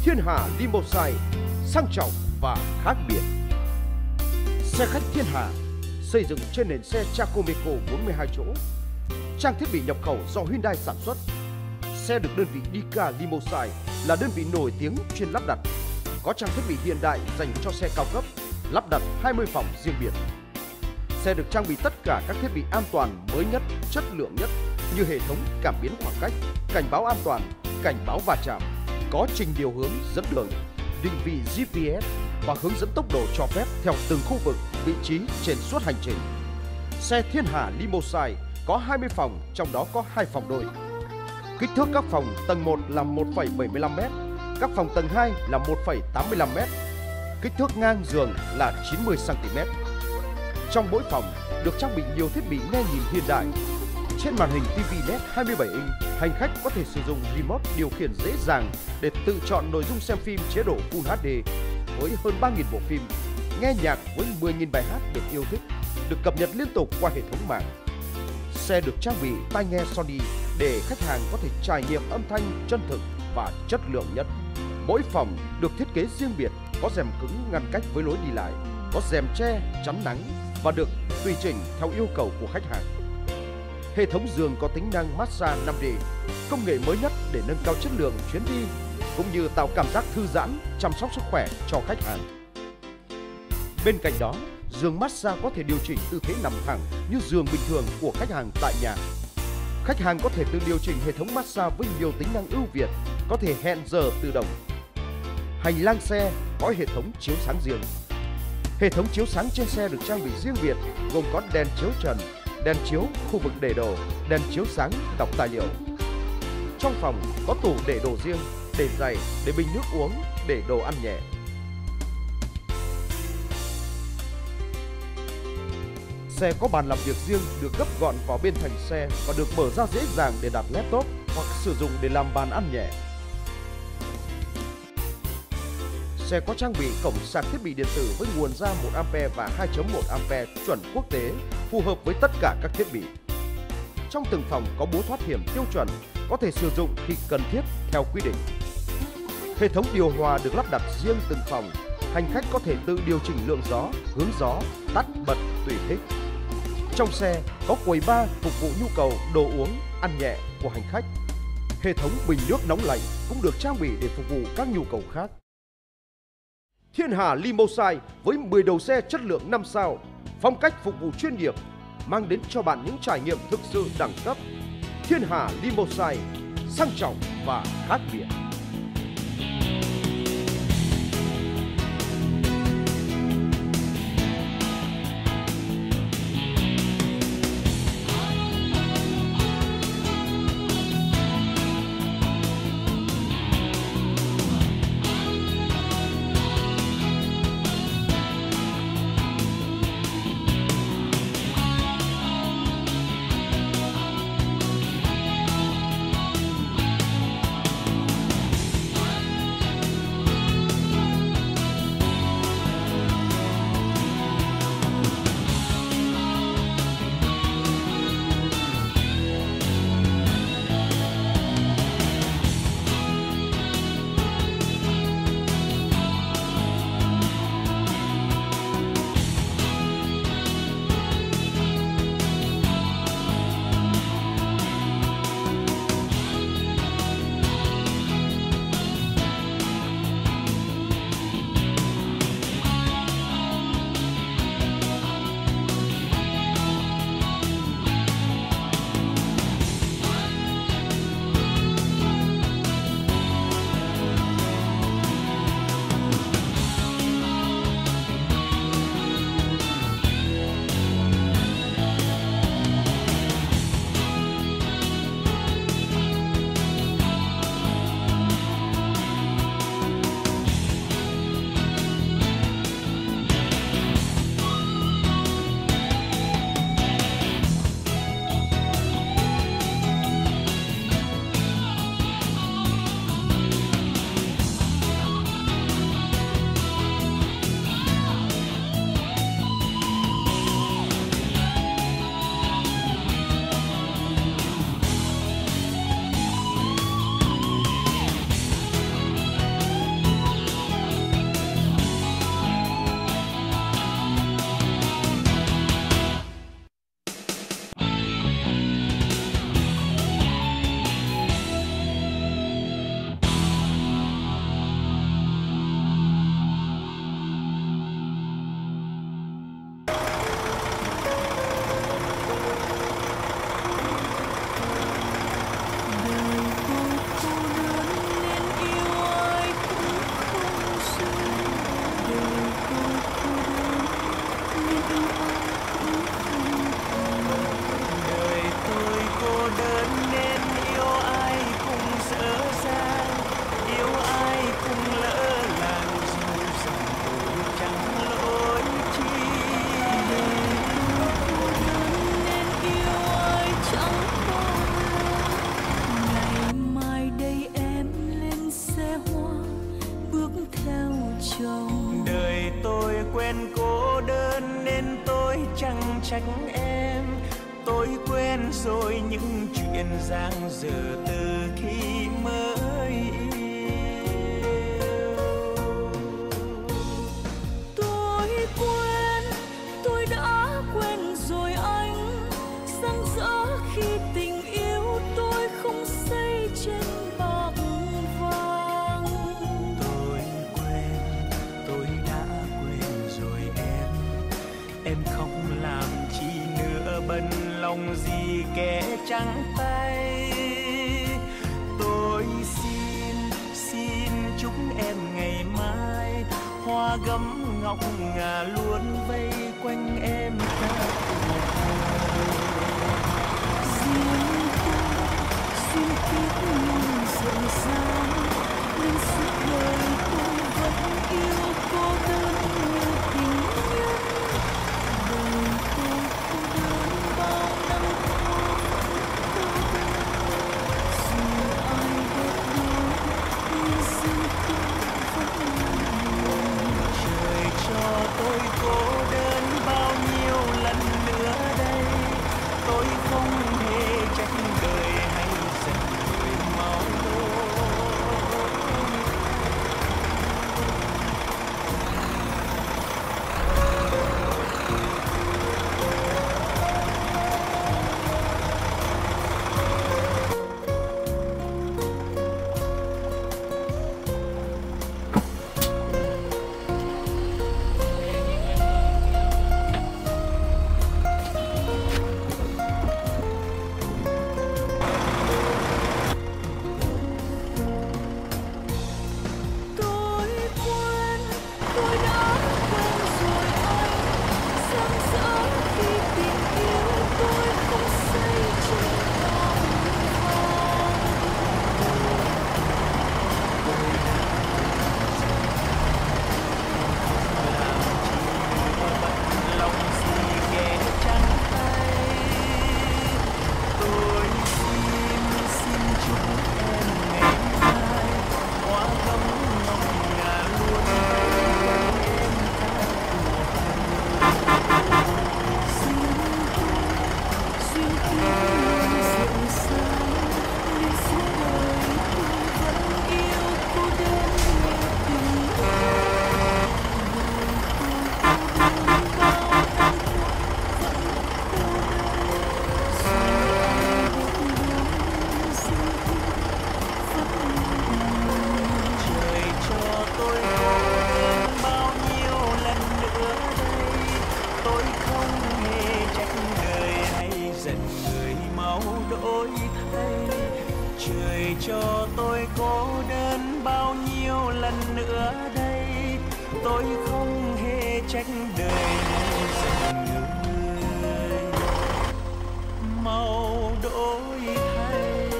Thiên Hà Limousine, sang trọng và khác biệt. Xe khách Thiên Hà xây dựng trên nền xe Chacomeco 42 chỗ, trang thiết bị nhập khẩu do Hyundai sản xuất. Xe được đơn vị Dika Limousine là đơn vị nổi tiếng chuyên lắp đặt, có trang thiết bị hiện đại dành cho xe cao cấp, lắp đặt 20 phòng riêng biệt. Xe được trang bị tất cả các thiết bị an toàn mới nhất, chất lượng nhất như hệ thống cảm biến khoảng cách, cảnh báo an toàn, cảnh báo va chạm, có trình điều hướng dẫn đường, định vị GPS và hướng dẫn tốc độ cho phép theo từng khu vực, vị trí trên suốt hành trình. Xe Thiên Hà Limousine có 20 phòng, trong đó có 2 phòng đôi. Kích thước các phòng tầng 1 là 1,75m, các phòng tầng 2 là 1,85m. Kích thước ngang giường là 90cm. Trong mỗi phòng được trang bị nhiều thiết bị nghe nhìn hiện đại. Trên màn hình TV LED 27 inch, hành khách có thể sử dụng remote điều khiển dễ dàng để tự chọn nội dung xem phim chế độ Full HD với hơn 3.000 bộ phim, nghe nhạc với 10.000 bài hát được yêu thích, được cập nhật liên tục qua hệ thống mạng. Xe được trang bị tai nghe Sony để khách hàng có thể trải nghiệm âm thanh chân thực và chất lượng nhất. Mỗi phòng được thiết kế riêng biệt, có rèm cứng ngăn cách với lối đi lại, có rèm che chắn nắng và được tùy chỉnh theo yêu cầu của khách hàng. Hệ thống giường có tính năng massage 5D, công nghệ mới nhất để nâng cao chất lượng chuyến đi cũng như tạo cảm giác thư giãn, chăm sóc sức khỏe cho khách hàng. Bên cạnh đó, giường massage có thể điều chỉnh tư thế nằm thẳng như giường bình thường của khách hàng tại nhà. Khách hàng có thể tự điều chỉnh hệ thống massage với nhiều tính năng ưu việt, có thể hẹn giờ tự động. Hành lang xe có hệ thống chiếu sáng riêng. Hệ thống chiếu sáng trên xe được trang bị riêng biệt, gồm có đèn chiếu trần, đèn chiếu khu vực để đồ, đèn chiếu sáng đọc tài liệu. Trong phòng có tủ để đồ riêng, để giày, để bình nước uống, để đồ ăn nhẹ. Xe có bàn làm việc riêng được gấp gọn vào bên thành xe và được mở ra dễ dàng để đặt laptop hoặc sử dụng để làm bàn ăn nhẹ. Xe có trang bị cổng sạc thiết bị điện tử với nguồn ra 1A và 2.1A chuẩn quốc tế, phù hợp với tất cả các thiết bị. Trong từng phòng có búa thoát hiểm tiêu chuẩn, có thể sử dụng khi cần thiết theo quy định. Hệ thống điều hòa được lắp đặt riêng từng phòng, hành khách có thể tự điều chỉnh lượng gió, hướng gió, tắt bật tùy thích. Trong xe có quầy bar phục vụ nhu cầu đồ uống, ăn nhẹ của hành khách. Hệ thống bình nước nóng lạnh cũng được trang bị để phục vụ các nhu cầu khác. Thiên Hà Limousine với 10 đầu xe chất lượng 5 sao, phong cách phục vụ chuyên nghiệp, mang đến cho bạn những trải nghiệm thực sự đẳng cấp. Thiên Hà Limousine, sang trọng và khác biệt. trong đời tôi quen cô đơn nên tôi chẳng trách em. Tôi quen rồi những chuyện giang dở từ khi mới yêu. Tôi quen, tôi đã quen rồi anh. Rạng rỡ khi tình yêu tôi không xây trên bạc vàng. Tôi quen, tôi đã quên rồi em. Em không làm chi nữa bận lòng gì kẻ trắng tay. Tôi xin chúc em ngày mai hoa gấm ngọc ngà luôn vây quanh em cả cuộc đời. Riêng tôi xin kiếp nhưng rộn ràng nên suốt đời tôi vẫn yêu cô đơn như tình nhân. Đời tôi cô đơn bao năm qua, dù ai ghét đôi nhưng riêng tôi vẫn luôn. Trời cho tôi cô đơn bao nhiêu lần nữa đây. Tôi không hề trách đời hay giận người máu đôi. Tôi quen, tôi đã quen rồi anh. Rạng rỡ khi tình yêu tôi không xây trên bạc vàng. Lòng gì kẻ trắng tay. Tôi xin chúc em ngày mai hoa gấm ngọc ngà luôn bên em cả cuộc đời. Duyên kiếp luôn rộn ràng nên suốt đời tôi vẫn yêu cô đơn như tình nhân. Đời tôi cô đơn bao năm qua vẫn cô đơn. Dù ai ghét đôi riêng tôi vẫn luôn. Trời cho tôi cô đơn bao nhiêu lần nữa đây. Tôi không hề trách đời hay giận người máu đổi thay. Trời cho tôi cô đơn bao nhiêu lần nữa đây. Tôi không hề trách đời hay giận người máu đổi thay.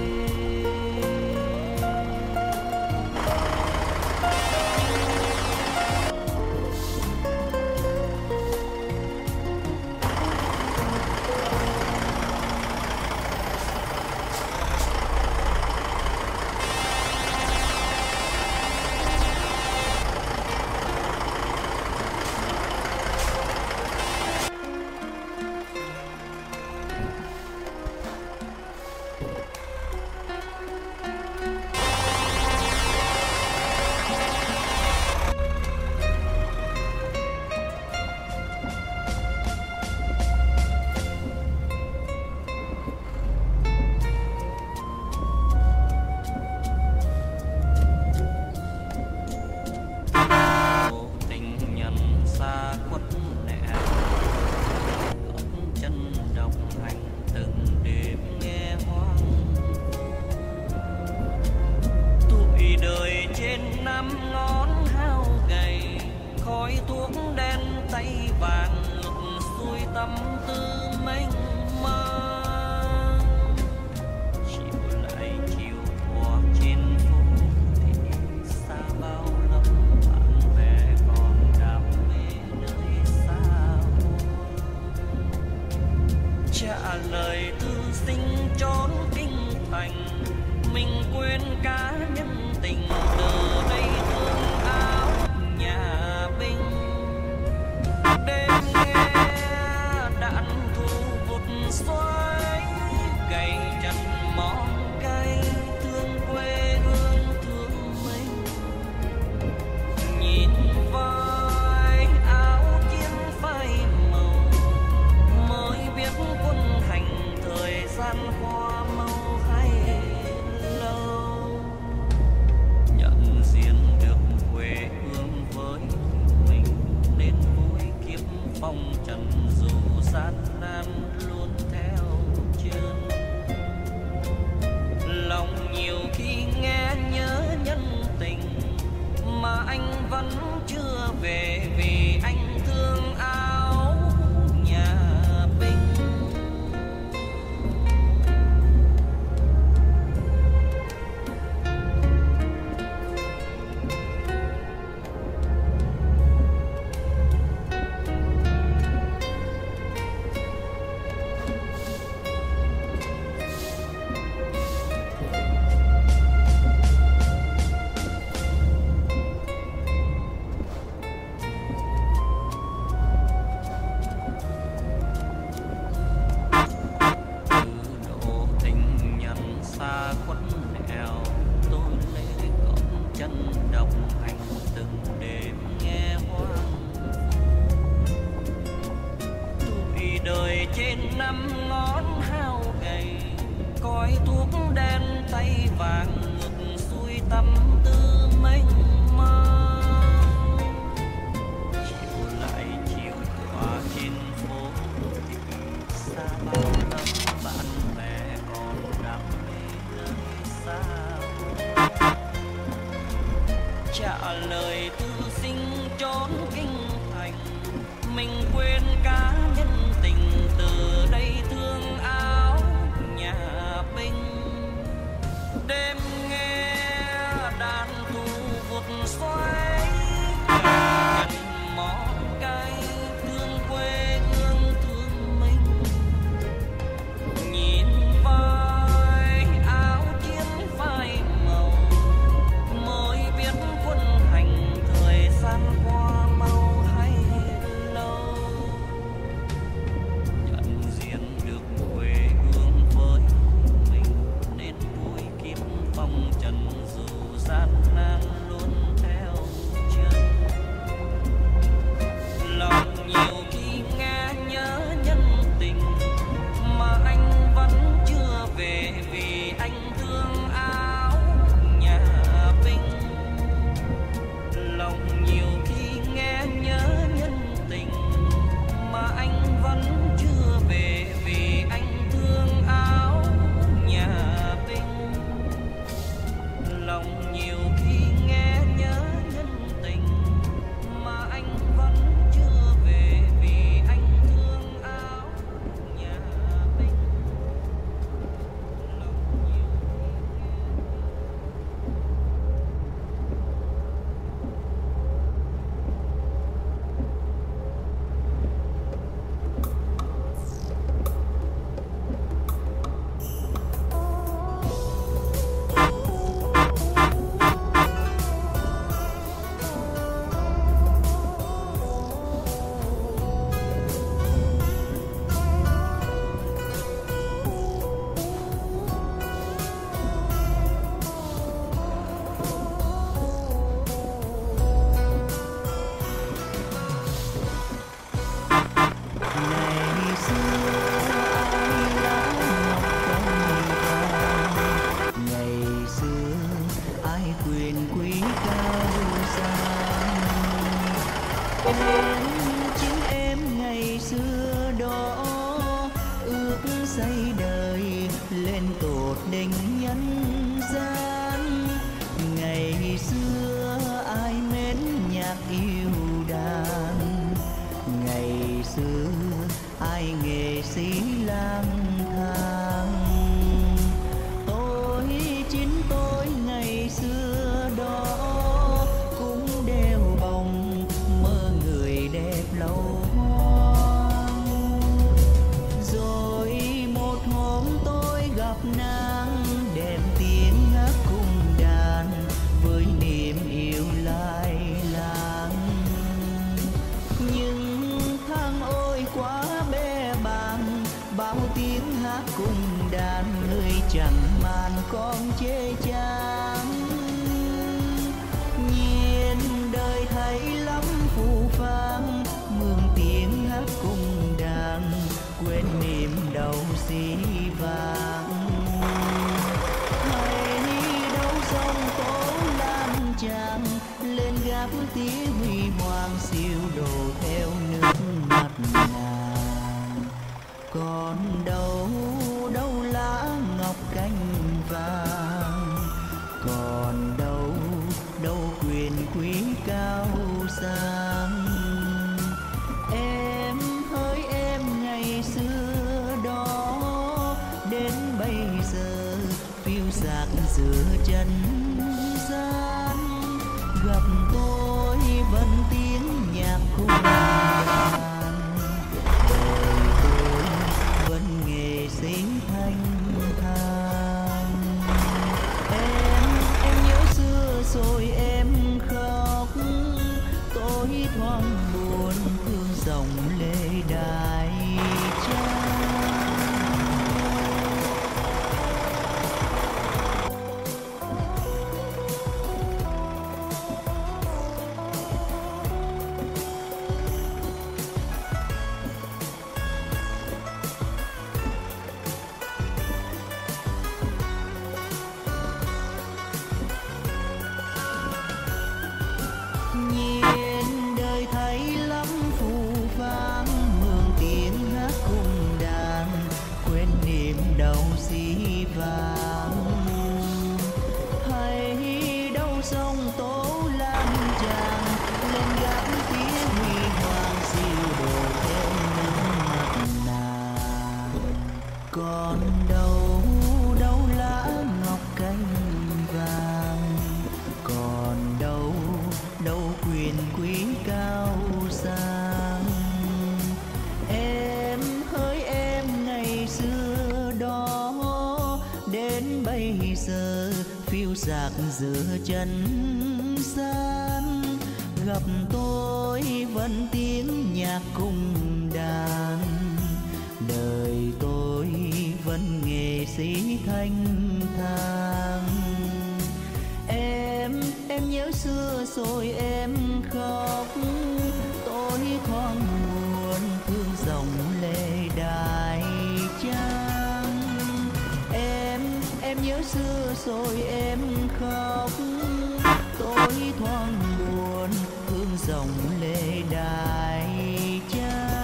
Tình nhân xa khuất lẻ, gót chân đồng hành từng đêm nghe hoang. Tuổi đời trên năm ngón hao gầy, khói thuốc đen tay vàng ngược xuôi tâm tư mênh mang. Chiều lại chiều qua trên phố thì xa bao lắm bạn bè còn đam mê nơi xa hoa. Trả lời thư sinh trốn kinh thành, mình quên cả nhân tình từ đây thương áo trả lời thư sinh trốn kinh thành. Mình quên cả nhân tình, từ đây thương áo nhà binh. Đêm nghe đàn thu vụt xoay gần món cây, thương quê hương thương mình. Nhìn vai áo chiến phai màu, mới biết quân hành thời gian qua mau hay lâu. Nhận diện được quê hương với mình, nên vui kiếp phong trần dù gian nan luôn theo chân. Lòng nhiều khi nghe nhớ nhân tình, mà anh vẫn chưa về vì anh thương áo nhà binh. Lòng nhiều khi nghe nhớ nhân tình, mà anh vẫn chưa về vì anh thương áo nhà binh. Lòng nhiều khi nghe nhớ nhân tình, mà anh vẫn chưa về vì anh thương áo nhà binh. Lòng nhiều ngày xưa ai lá ngọc trong vàng, ngày xưa ai quyền quý cao sang. Em chính em ngày xưa đó ước xây đời lên tột đỉnh nhân gian. Ngày xưa ai mến nhạc yêu đàn, ngày xưa ai nghệ sĩ lang thang. Tôi chính tôi ngày xưa đó cũng đeo bồng mơ người đẹp lâu hoang. Rồi một hôm tôi gặp nàng đem tiếng hát cùng đàn với niềm yêu lai láng. Nhưng tháng ôi quá bê bàng, bao tiếng hát cùng đàn người chẳng màn con chê chán. Nhìn đời thấy lắm phù phàng, mường tiếng hát cùng đàn quên niềm đau xí vàng. Hãy đâu sông tố lan tràn, lên gác tía huy hoàng siêu đồ theo nước mặt ngàn. Còn đâu đâu lá ngọc cánh vàng, còn đâu đâu quyền quý cao sang. Em hỡi em ngày xưa đó, đến bây giờ phiêu dạt giữa chân gian. Gặp tôi vẫn tiếng nhạc khúc đàn, đời tôi vẫn nghệ sĩ thanh thang. Em nhớ xưa rồi em khóc, tôi thoáng buồn thương dòng lệ đại trang. Nhìn đời thấy lắm phù phàng, mường quyền quý cao sang. Em hỡi em ngày xưa đó, đến bây giờ phiêu dạt giữa chân gian. Gặp tôi vẫn tiếng nhạc cung đàn, đời tôi vẫn nghệ sĩ thanh thang. Em nhớ xưa rồi em khóc, tôi thoáng buồn thương dòng lệ đại trang. Em nhớ xưa rồi em khóc, tôi thoáng buồn thương dòng lệ đại trang.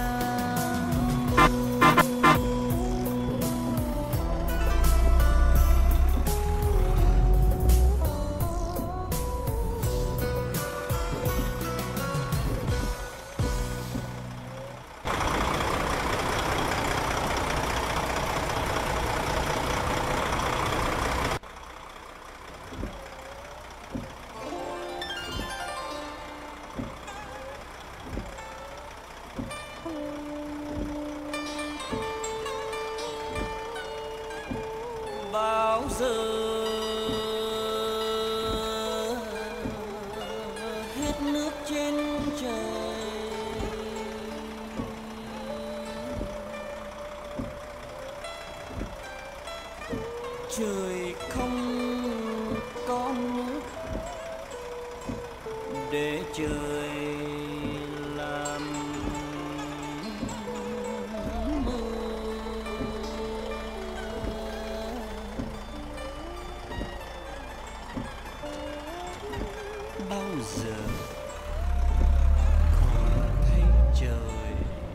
Bao giờ hết nước trên trời, trời không có nước để trời làm bao giờ còn thấy trời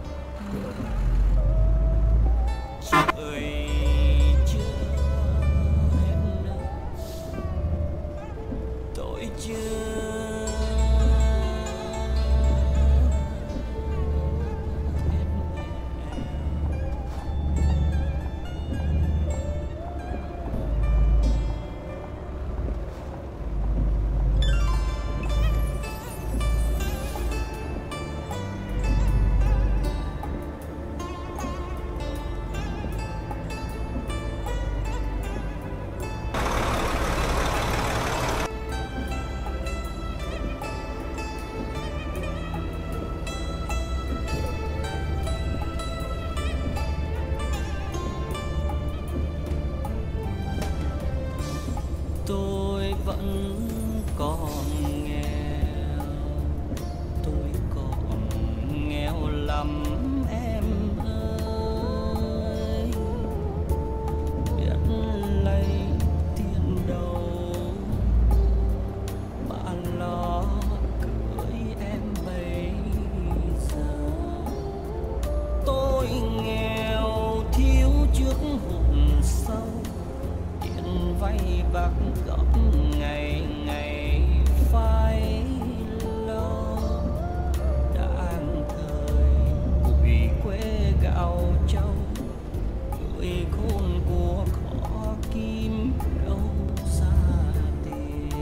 chưa hết nước, tôi chưa tôi vẫn còn nghèo, tôi còn nghèo lắm em ơi. Biết lấy tiền đâu mà lo cưới em bây giờ. Tôi nghèo thiếu trước hụt sâu, tiền vay bạc góp ngày ngày phai lo. Đang thời bụi quê gạo trâu, gửi khôn của khó kim đâu xa tiền.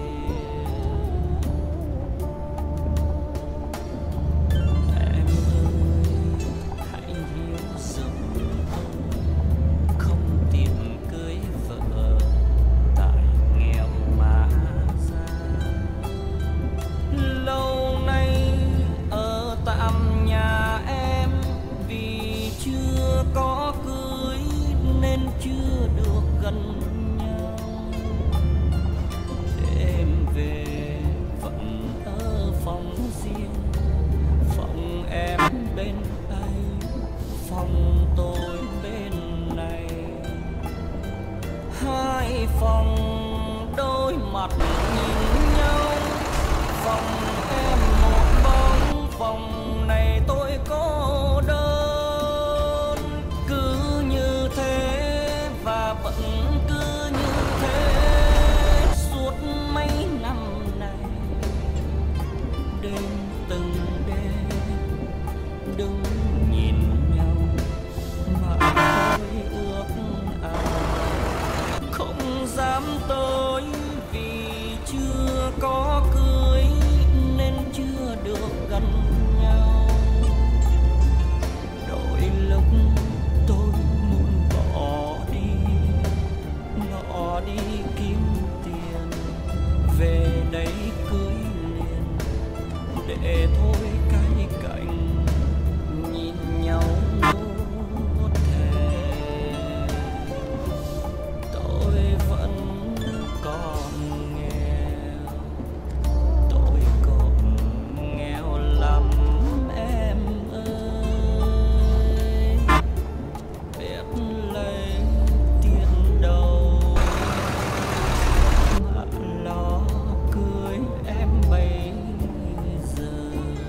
Em ơi hãy hiểu giùm tôi, không tiền cưới vợ tại nghèo mà ra. Lâu nay ở tạm nhà em, vì chưa có cưới nên chưa được gần nhau. Đêm về vẫn ở phòng riêng, phòng em bên đây, phòng tôi bên này. Hai phòng đôi mặt nhìn nhau, phòng em một bóng, phòng này tôi cô đơn. Cứ như thế và vẫn cứ như thế suốt mấy năm này. Đêm từng đêm đứng nhìn nhau, để thôi cái cảnh nhìn nhau nuốt thề. Tôi vẫn còn nghèo, tôi còn nghèo lắm em ơi, biết lấy tiền đâu mà lo cưới em bây giờ.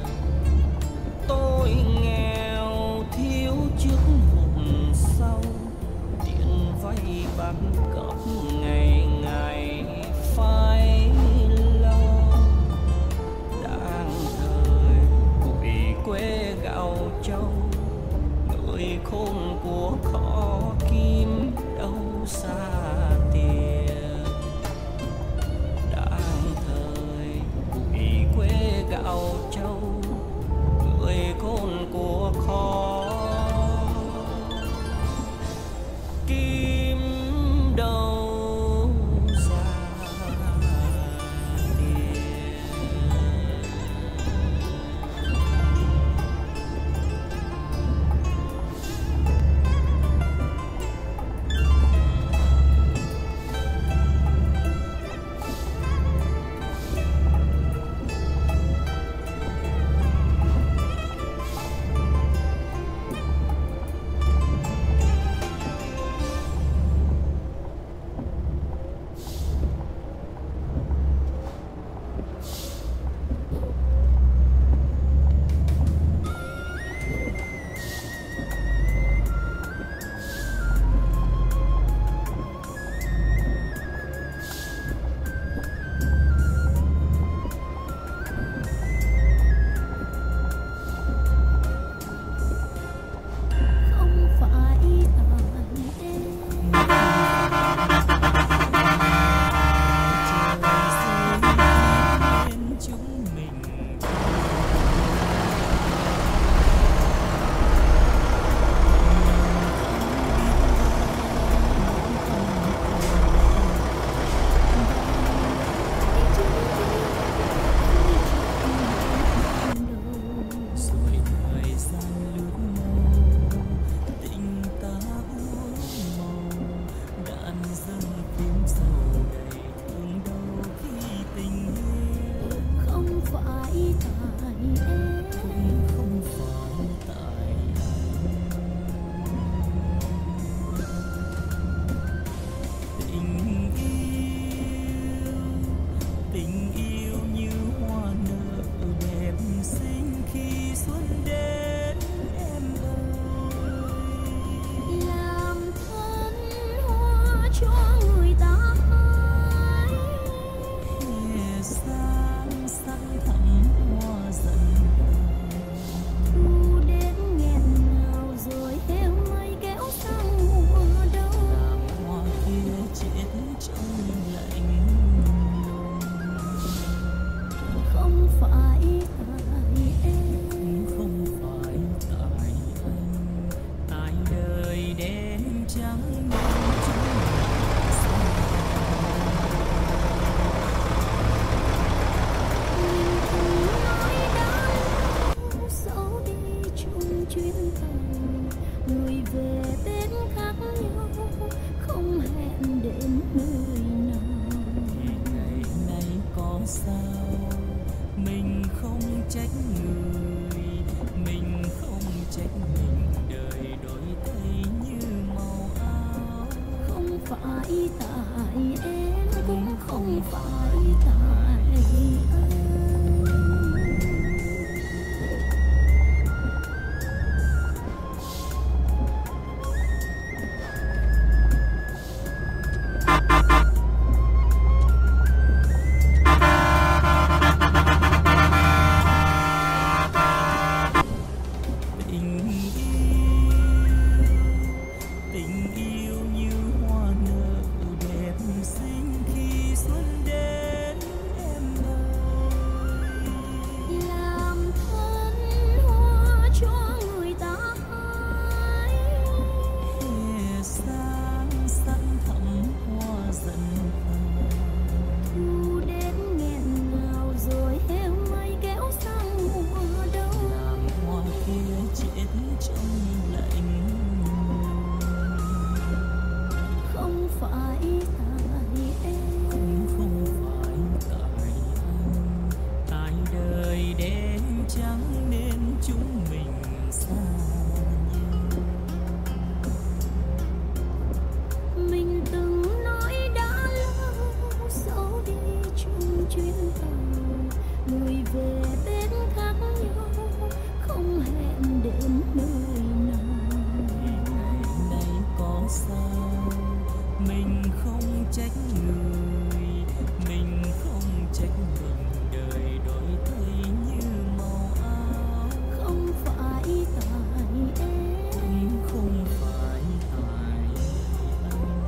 về bên khác nhau, không hẹn đến nơi nào. Này có sao mình không trách người, mình không trách mình, đời đổi thay như màu áo. Không phải tại em, Cũng không phải tại anh,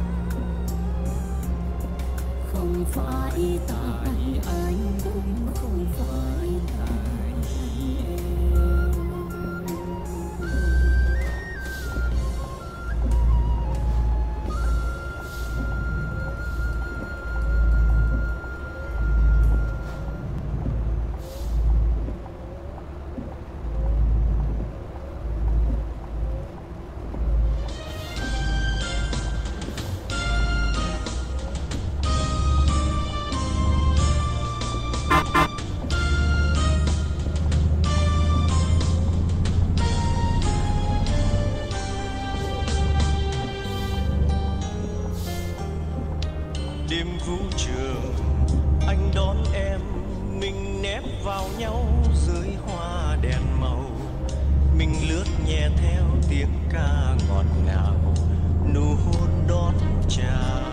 không phải tại anh, cũng không phải tại em. Đêm vũ trường anh đón em, mình nép vào nhau dưới hoa đèn màu, mình lướt nhẹ theo tiếng ca ngọt ngào, nụ hôn đón chào.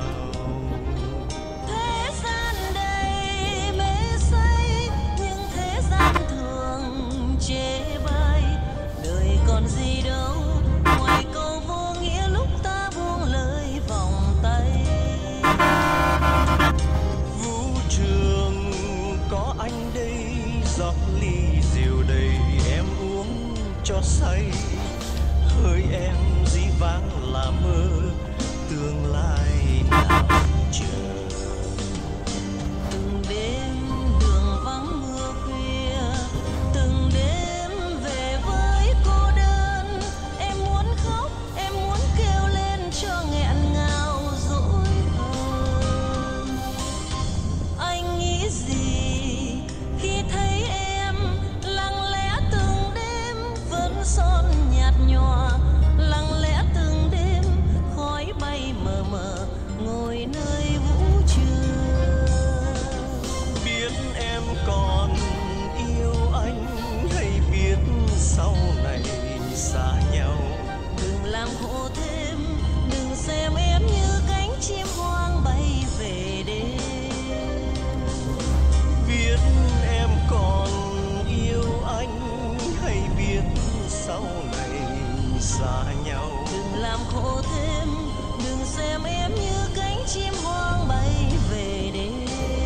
Thế gian đầy mê say, nhưng thế gian thường chê bai. Đời còn gì đâu ngoài câu vô nghĩa lúc ta buông lời vòng tay. Vũ trường có anh đây, giọt ly rượu đầy em uống cho say, hơi em dĩ vãng là mơ, tương lai nào chờ. Từng đêm đường vắng mưa khuya, từng đêm về với cô đơn. Em muốn khóc, em muốn kêu lên cho nghẹn ngào dỗi hờn. Anh nghĩ gì khi thấy em lặng lẽ từng đêm vẫn son nhạt nhòa, lặng lẽ từng đêm khói bay mờ mờ ngồi nơi vũ trường. Biết em còn yêu anh hay biết sau này xa nhau, Đừng làm khổ thêm, đừng xem em như cánh chim hoang bay về đêm. biết em còn yêu anh hay biết sau này xa nhau. Đừng làm khổ thêm, đừng xem em như cánh chim hoang bay về đêm.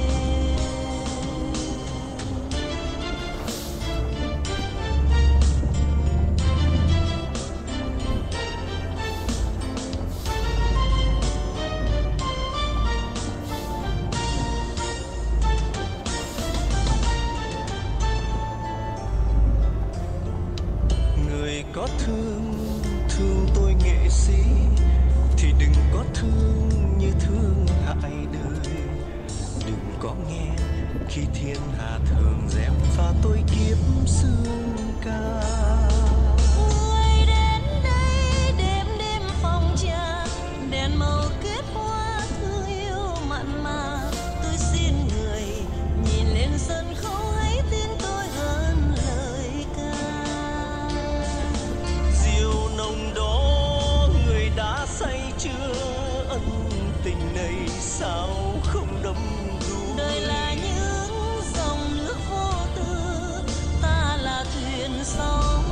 Người có thương tôi nghệ sĩ, thì đừng có thương như thương hại đời. Đừng có nghe khi thiên hạ thường gieo pha tôi kiếp xương ca. Người đến đây đêm đêm phòng trà, đèn màu kết hoa thương yêu mặn mà. Tôi xin người nhìn lên sân khấu hãy tin tôi hơn lời ca. Rượu nồng đó người đã say chưa, ân tình này sao không đậm đuối. Đời là những dòng nước vô tư, ta là thuyền sóng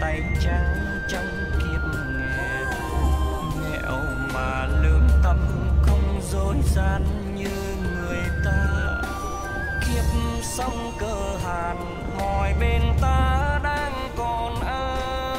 tay trắng trong kiếp nghèo. Nghèo mà lương tâm không dối gian như người ta. Kiếp sống cơ hàn hỏi bên ta đang còn ai.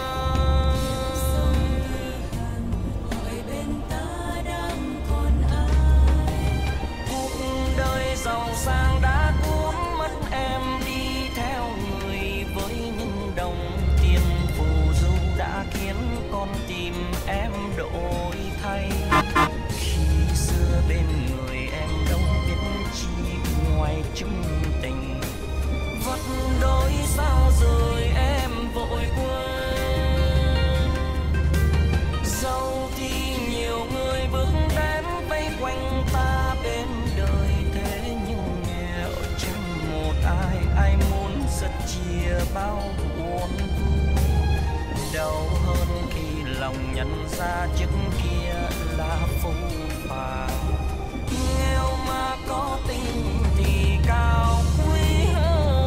Cuộc đời giàu sang đã cuốn mất em đi theo người với những đồng tiền phù du đã khiến con tim em đổi thay. Khi xưa bên người em đâu biết chi ngoài chung tình, vất đôi sao rồi em vội quên. Dẫu thì nhiều người bước đến vây quanh ta bên đời, thế nhưng nghèo chẳng một ai muốn giật chia bao buồn vui. Đau hơn khi lòng nhận ra trước kia là phũ phàng. Nghèo mà có tình thì cao quý hơn.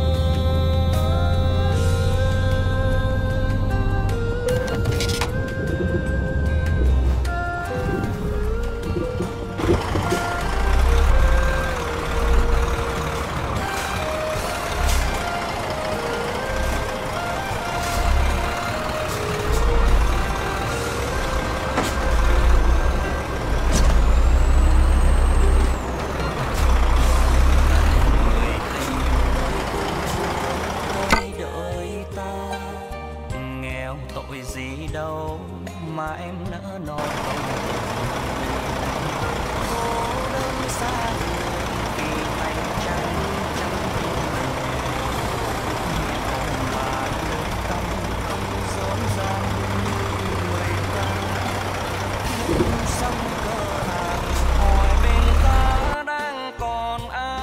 Tội gì đâu mà em nỡ nói không. Cô đơn xa vì tay trắng trong mà lương tâm không dối gian như người ta. Sống cơ hàn hỏi bên ta đang còn ai.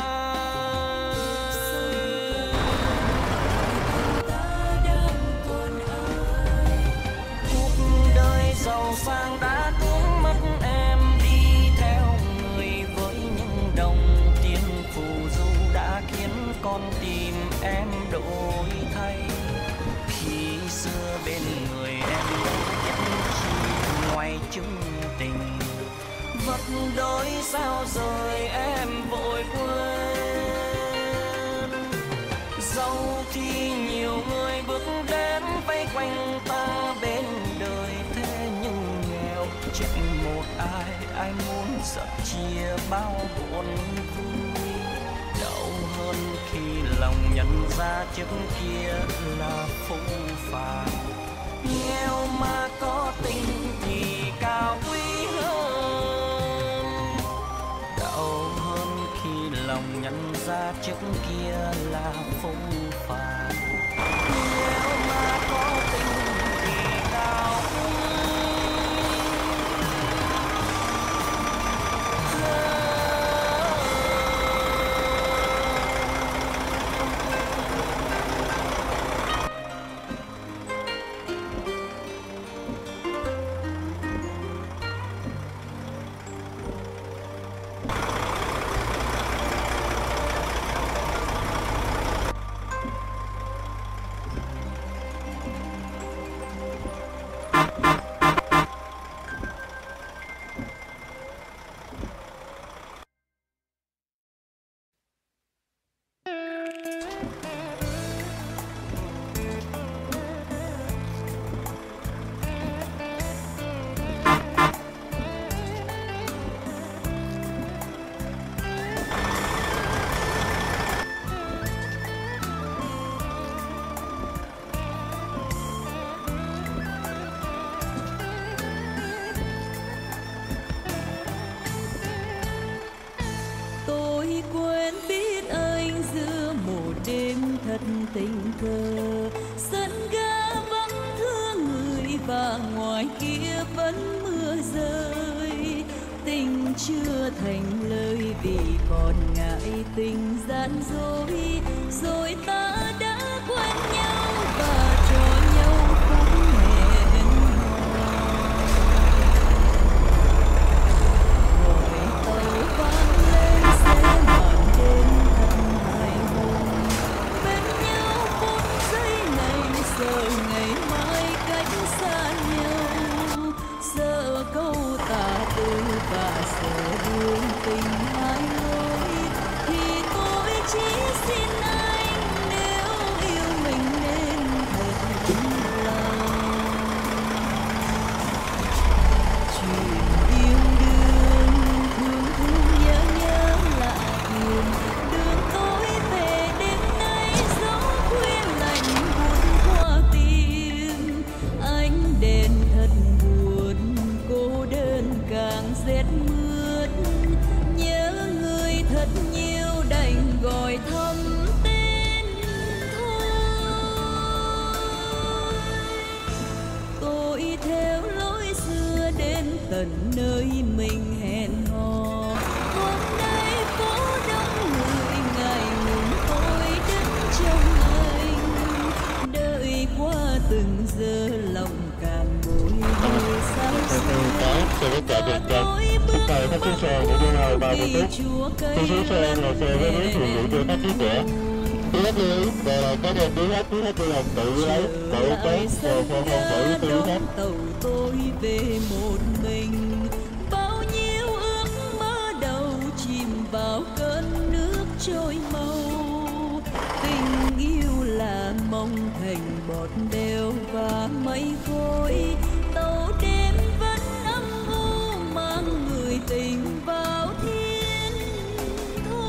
Giàu sang đã cuốn mất em đi theo người với những đồng tiền phù du đã khiến con tim em đổi thay. Khi xưa bên người em đâu biết chi ngoài chung tình, vất đôi sao rồi em vội quên. Dẫu thì nhiều người bước đến vây quanh ta bên đời, thế nhưng nghèo chẳng một ai muốn giật chia bao buồn vui. Đau hơn khi lòng nhận ra trước kia là phũ phàng. Nghèo mà có tình thì cao quý hơn. Đau hơn khi lòng nhận ra trước kia là phũ phàng. Nghèo mà có tình thì cao quý. tình cờ sân ga vắng thương người và ngoài kia vẫn mưa rơi. Tình chưa thành lời vì còn ngại tình gian dối, rồi ta đã quen nhau và cho nhau phút hẹn hò. Rồi tàu vang lên sẽ màn đêm thật hài hùng, bên nhau phút giây này giờ ngày mai tận nơi mình hẹn hò. Hôm nay phố đông người ngại ngùng tôi đứng trong anh, đợi qua từng giờ lòng càng bồi hồi sao xuyên. Và tôi bước băng qua vì Chúa cây lân hẹn. Thứ hết lưu ý về là có thêm thứ hết là tự lấy tự tới rồi không tự thứ hết. Tàu tôi về một mình, bao nhiêu ước mơ đầu chìm vào cơn nước trôi mau. Tình yêu là mong thành bọt đèo và mây khói, tàu đêm vẫn âm u mang người tình vào thiên thu.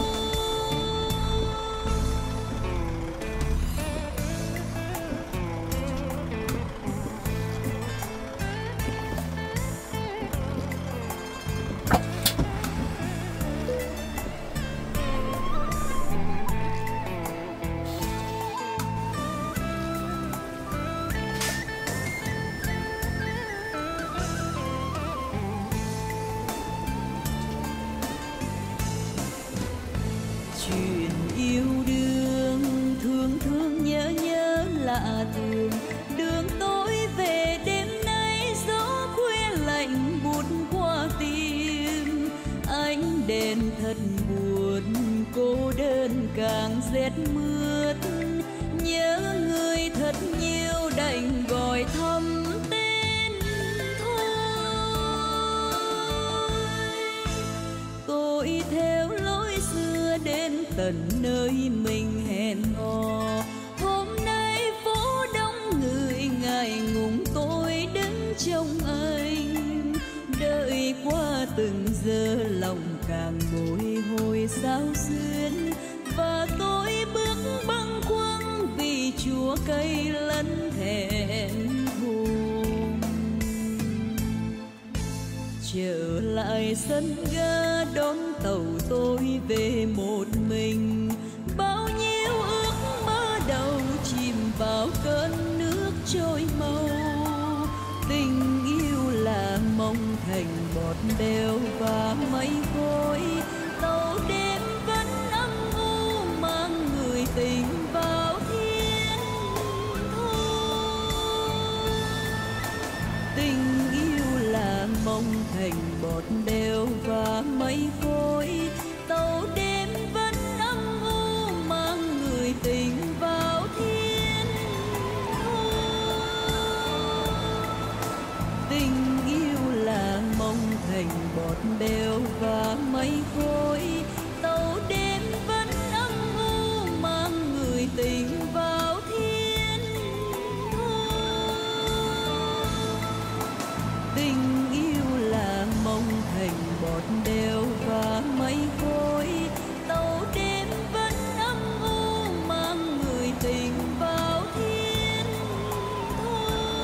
Chuyện yêu đương thương thương nhớ nhớ lạ thường, đường tôi về đêm nay gió khuya lạnh buốt qua tim. Ánh đèn thật buồn cô đơn càng rét mướt, nhớ người thật nhiều đành gọi thầm tên thôi. Tôi theo lối xưa đến tận nơi mình hẹn hò. Hôm nay phố đông người ngại ngùng tôi đứng trong anh, đợi qua từng giờ lòng càng bồi hồi sao xuyên. Và tôi bước bâng khuâng vì Chúa cây lân thẹn thùng. Trở lại sân ga đón tàu tôi về một mình, bao nhiêu ước mơ đầu chìm vào cơn nước trôi mau. Tình yêu là mong thành bọt đèo và mây khói, tàu đêm vẫn âm u mang người tình vào thiên thu. Tình yêu là mong thành bọt đèo và mây khói, tàu đêm vẫn âm u mang người tình vào thiên thu. Tình yêu là mong thành bọt đèo và mây khói, tàu đêm vẫn âm u mang người tình vào thiên thu. Tình yêu là mong thành bọt đèo và mây khói, tàu đêm vẫn âm u mang người tình vào thiên thu.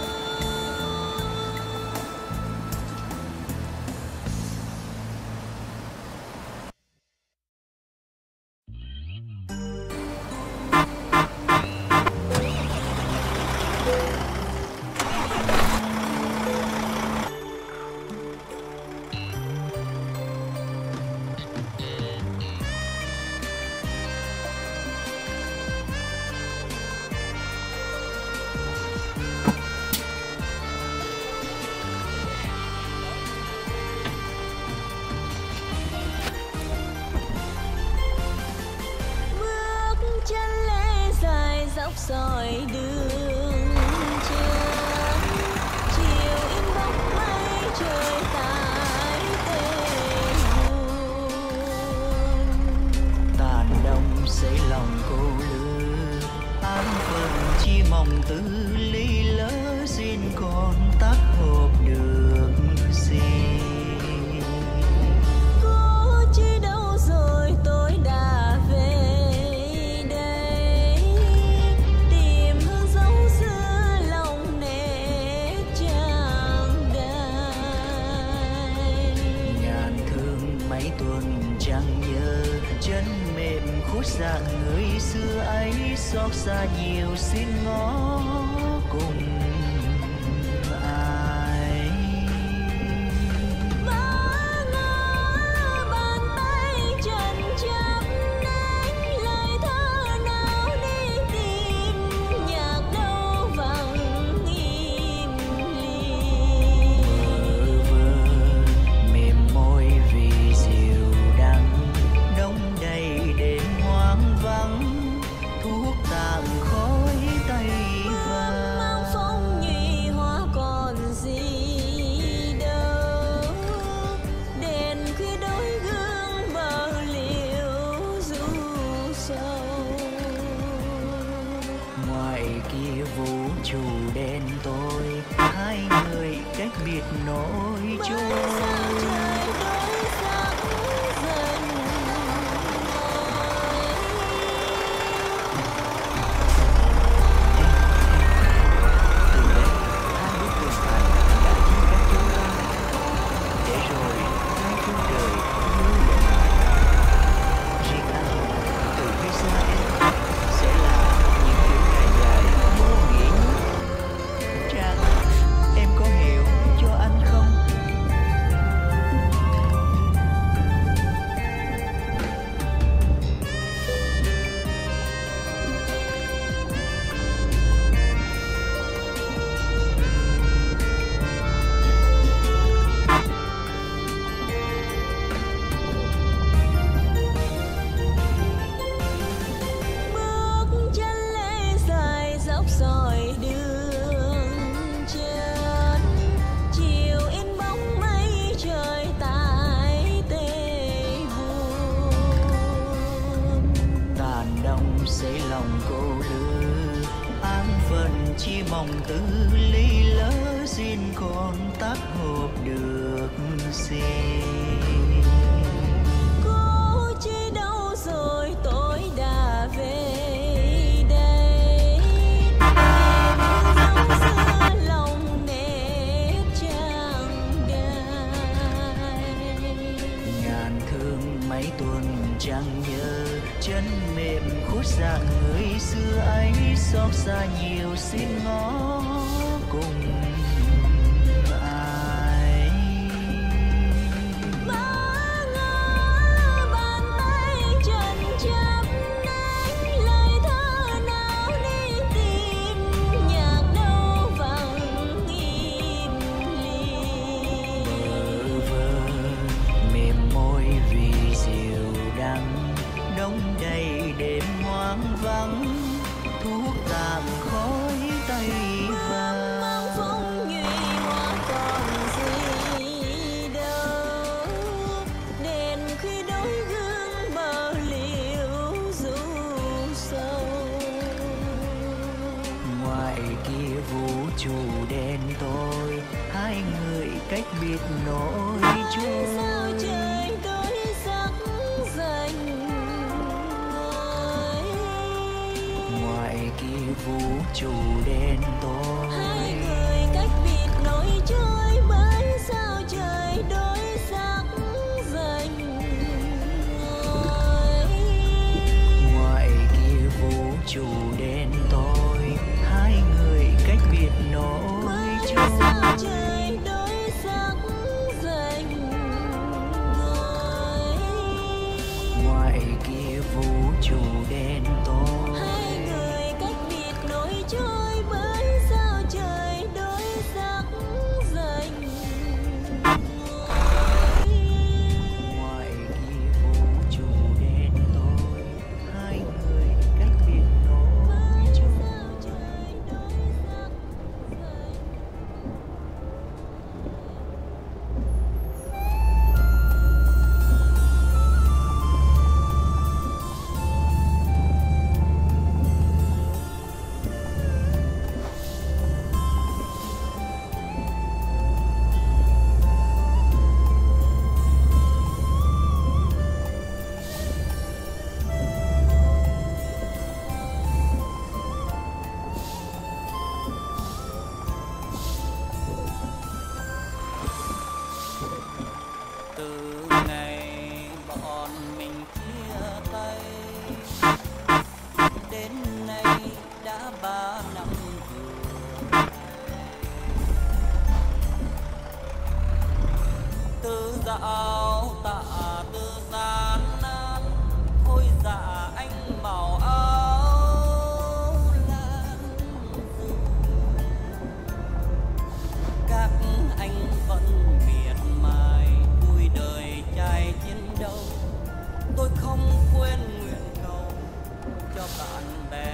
soi đường chân, chiều in bóng mây trời tại quê hương. Tàn đông xây lòng cô lứa, an phận chi mong tư ly lỡ, xin con tác hộp được gì. Cô chi đâu rồi tôi đã về đây, tìm hương dấu xưa lòng nét tràng đầy. Ngàn thương mấy tuần chẳng nhớ, chân mềm khuất dạng người xưa ấy, xót xa nhiều xin ngó cùng ai. tôi, hai người cách biệt nỗi Bởi chua. sao trời đôi sắc dần Từ đây, hai bức tường thành đã chia cắt chúng ta, để rồi hai phương trời như lần riêng anh từ phía xa em sẽ là những kiểu ngày dài vô nghĩa nhất. Trang, em có hiểu cho anh không? bước chân lê dài dốc sỏi đường trơn, chiều in bóng mây trời tại tê buồn. Tàn đông xây lòng cô đơn, an phận chỉ mong từ ly lỡ, xin con tác hợp được xin. Cô chi đâu rồi tôi đã về đây, tìm dòng xưa lòng nếp trăng gai. Ngàn thương mấy tuần chẳng nhớ, chân mềm khuất dạng người xưa ấy, xót xa nhiều xin ngó cùng ai. Bá ngỡ bàn tay trần chắp nén, lời thơ nào đi tìm, nhạc đâu vắng im lìm. Bơ vơ mềm môi vì rượu đắng, đông đầy đêm hoang vắng, thuốc tàn khói tây vàng. Mang phong nhụy hoa còn gì đâu, đèn khi đôi gương bờ liễu du sâu. Ngoài kia vũ trụ đen tối, hai người cách biệt nỗi Bởi chua. sao trời đôi sắc dành người, Ngoài kia vũ trụ đen tối, hai người cách biệt nỗi trôi. Bởi sao trời đôi sắc dành người. ngoài kia vũ trụ đen tối, hai người cách biệt nỗi Bởi chua. sao trời đôi sắc dành người. Ngoài kia vũ trụ đen tối, Hai người cách biệt nỗi trôi. Bởi sao trời đôi sắc dành người. ngoài kia vũ trụ đen tối, hai người cách biệt nỗi Bởi chua. sao trời đôi sắc dành. từ ngày bọn mình chia tay đến nay đã 3 năm rồi. Từ dạo tạ từ gian nan, thôi dạ anh màu áo lan rồi. Các anh vẫn miệt mài vui đời trai chiến đấu, tôi không quên nguyện cầu cho bạn bè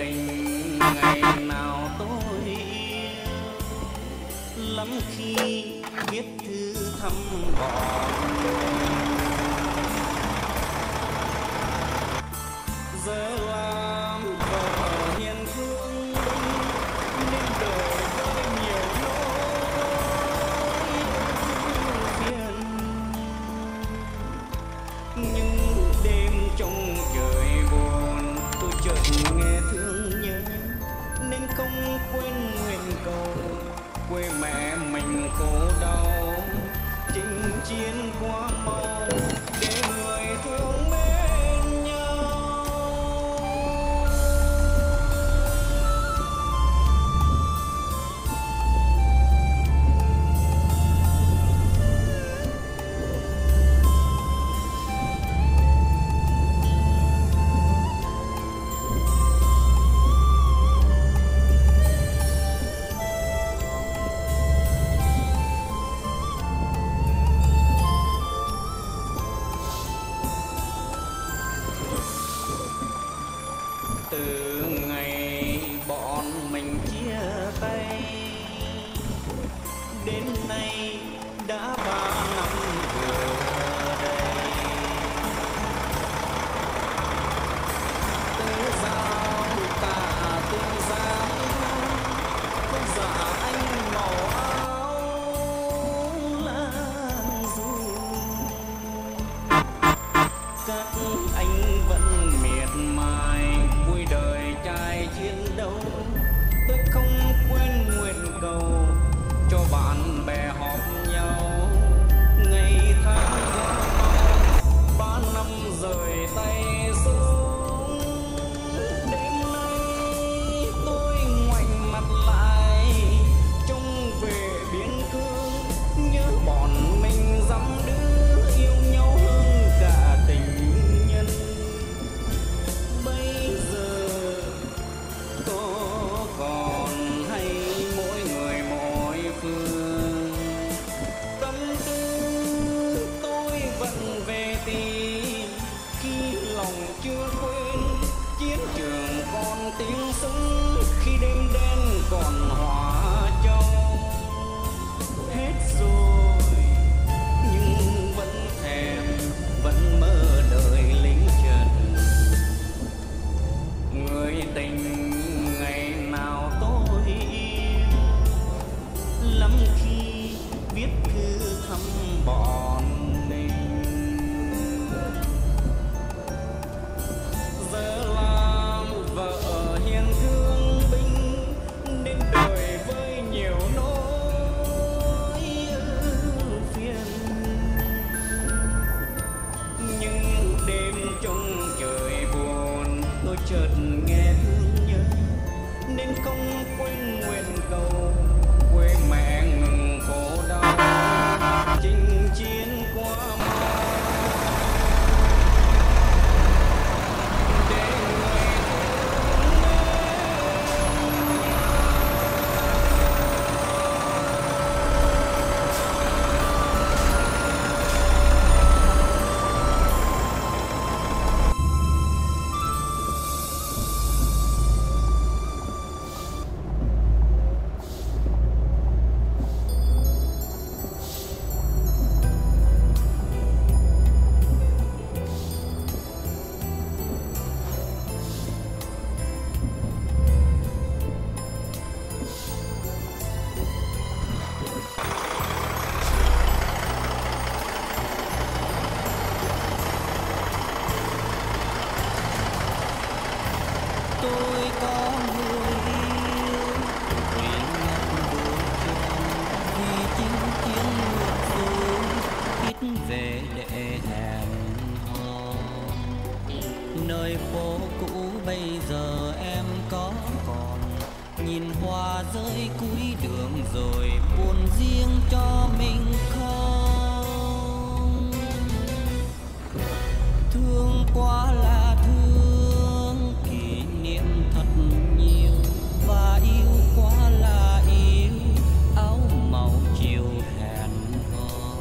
tình ngày nào tôi yêu lắm khi viết thư thăm bọn giờ làm vợ hiền thương nên đời với nhiều nỗi phiền nhưng đêm trong trời buồn tôi chợt nghe thương nhớ nên không quên nguyện cầu quê mẹ mình khổ đau chinh chiến qua mau để người thương bên nhau. Từ ngày bọn mình chia tay đến nay đã 3 năm vừa đây. Từ giao ta từ giao không giả anh màu áo lan ru các anh vẫn miệt mài vui đời trai chiến đấu. Tôi không quên nguyện cầu cho bạn bè họp nhau ngày tháng qua mau 3 năm rời tay xuống. Đêm nay tôi ngoảnh mặt lại trông về biên cương nhớ bọn mình dăm đứa yêu nhau hơn cả tình nhân. Bây giờ có còn hay mỗi người mỗi phương tâm tư tôi vẫn về tìm khi lòng chưa quên chiến trường còn tiếng súng khi đêm đen còn hòa châu. Hết rồi nhưng vẫn thèm vẫn mơ đời lính trần người tình ngày nào tôi yêu lắm khi viết thư thăm bọn mình. Giờ làm vợ hiền thương binh nên đời với nhiều nỗi phiền nhưng đêm trong trời buồn tôi chợt nghe thương nhớ nên không quên nguyện cầu quê mẹ ngừng khổ đau chinh chiến qua mau để người thương tôi có người yêu vì ngặt buồn chồn vì chinh chiến ngược xuôi ít về để hẹn hò. Nơi phố cũ bây giờ em có còn nhìn hoa rơi cuối đường rồi buồn riêng cho mình không. Thương quá là thương kỷ niệm thật nhiều và yêu quá là yêu áo màu chiều hẹn hò.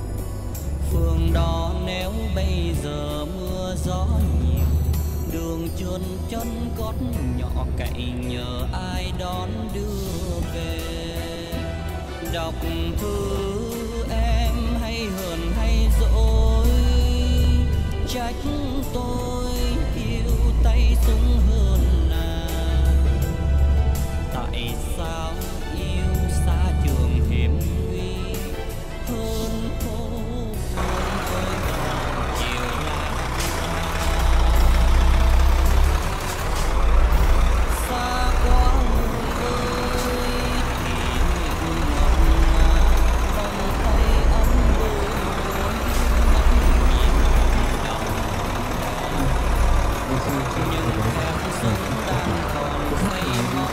Phường đó nếu bây giờ mưa gió nhiều đường chườn chân gót nhỏ cậy nhờ ai đón đưa về. Đọc thư em hay hờn hay dỗi, trách tôi yêu tay súng hơn nàng. Tại sao yêu xa trường hiểm nguy hơn phố phường với vào chiều lang xa quá người ơi. Kỷ niệm ngọt ngào vòng tay ấm bồi hồi mắt nhìn đau nhưng em sống đang còn say mộng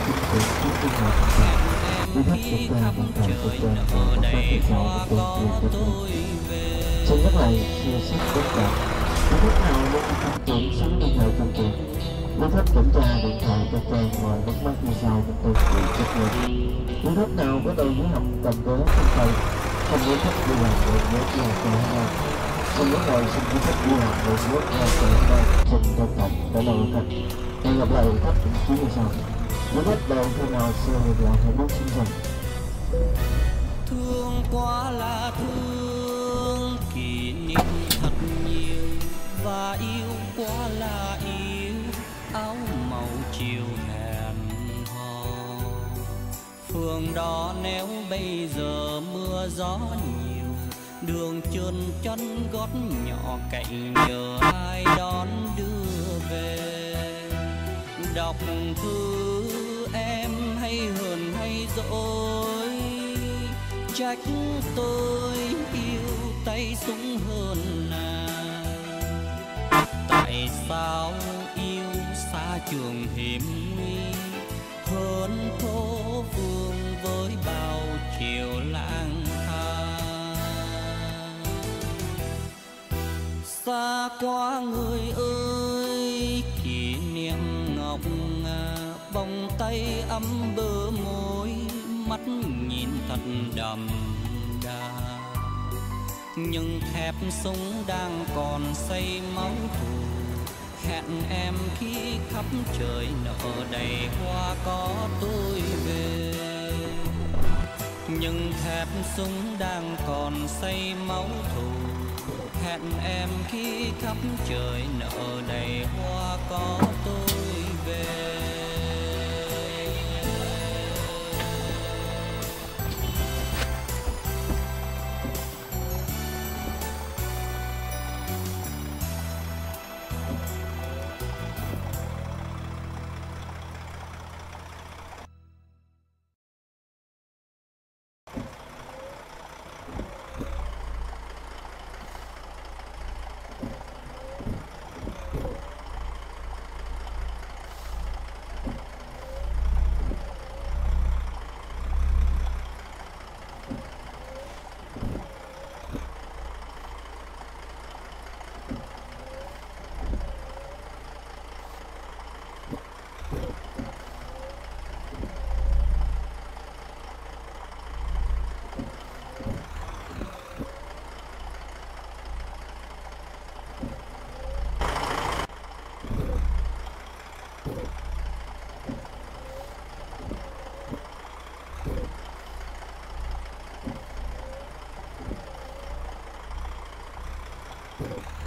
hẹn em khi khắp trời nở đầy hoa có tôi về. Xin nhắc lại chia sẻ tất cả quý khách nào muốn phát triển sắm điện thoại công ty, quý khách kiểm tra điện thoại cho trang ngoài bắt mắt như sau của tôi chịu trách nhiệm. Quý khách nào có đầu dưới hầm cầm vé trong tay, không muốn khách đi làm được nhớ chia sẻ hai. Xin lúc này xin quý khách đi làm được nhớ chia sẻ hai. Xin trân trọng trả lời khách. Hẹn gặp lại khách những chuyến như sau. Quý khách đầu khi nào xe được lại 21 sinh nhật. Thương quá là thương, kỷ niệm thật nhiều và yêu quá là yêu áo màu chiều hẹn hò. Phường đó nếu bây giờ mưa gió nhiều, đường trơn chân gót nhỏ cậy nhờ ai đón đưa về. Đọc thư em hay hờn hay dỗi, trách tôi yêu tay súng hơn nàng. Tại sao yêu xa trường hiểm nguy hơn phố phường với bao chiều lang thang. Xa quá người ơi, kỷ niệm ngọc ngà vòng tay ấm bờ môi mắt nhìn thật đậm đà. Nhưng thép súng đang còn xây máu thù, hẹn em khi khắp trời nở đầy hoa có tôi về. Nhưng thép súng đang còn xây máu thù, hẹn em khi khắp trời nở đầy hoa có tôi về. Thank you.